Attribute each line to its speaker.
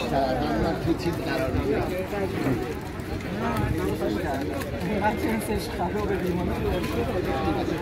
Speaker 1: من تو تیم قرار میگیرم
Speaker 2: من جنسش خرابه دیوانه